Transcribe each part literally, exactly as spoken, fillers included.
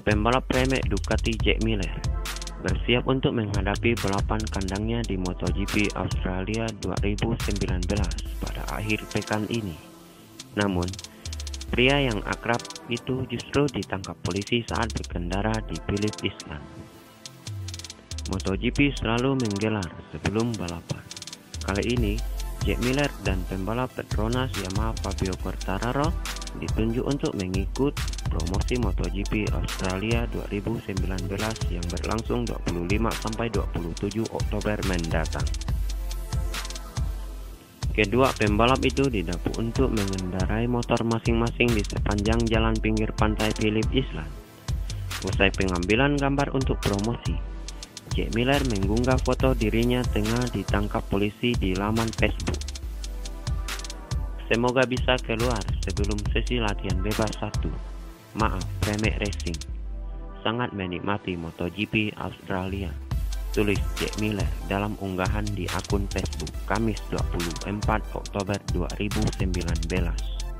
Pembalap remek Ducati Jack Miller bersiap untuk menghadapi balapan kandangnya di MotoGP Australia dua ribu sembilan belas pada akhir pekan ini. Namun, pria yang akrab itu justru ditangkap polisi saat berkendara di Phillip Island. MotoGP selalu menggelar sebelum balapan. Kali ini, Jack Miller dan pembalap Petronas Yamaha Fabio Quartararo ditunjuk untuk mengikut promosi MotoGP Australia dua ribu sembilan belas yang berlangsung dua puluh lima sampai dua puluh tujuh Oktober mendatang. Kedua pembalap itu didapuk untuk mengendarai motor masing-masing di sepanjang jalan pinggir pantai Phillip Island. Usai pengambilan gambar untuk promosi, Jack Miller mengunggah foto dirinya tengah ditangkap polisi di laman Facebook. Semoga bisa keluar sebelum sesi latihan bebas satu. Maaf, remek racing. Sangat menikmati MotoGP Australia, tulis Jack Miller dalam unggahan di akun Facebook Kamis dua puluh empat Oktober dua ribu sembilan belas.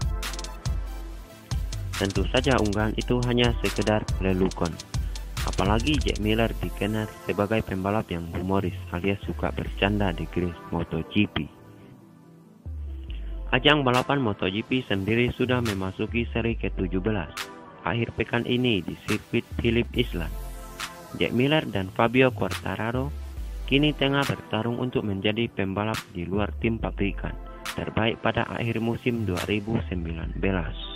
Tentu saja unggahan itu hanya sekedar lelukon. Apalagi Jack Miller dikenal sebagai pembalap yang humoris alias suka bercanda di grid MotoGP. Ajang balapan MotoGP sendiri sudah memasuki seri ke tujuh belas. Akhir pekan ini di sirkuit Phillip Island, Jack Miller dan Fabio Quartararo kini tengah bertarung untuk menjadi pembalap di luar tim pabrikan terbaik pada akhir musim dua ribu sembilan belas.